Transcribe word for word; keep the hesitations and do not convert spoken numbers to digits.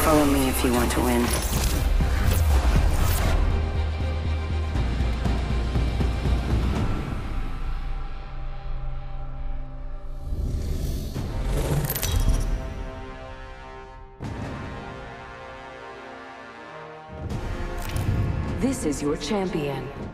Follow me if you want to win. This is your champion.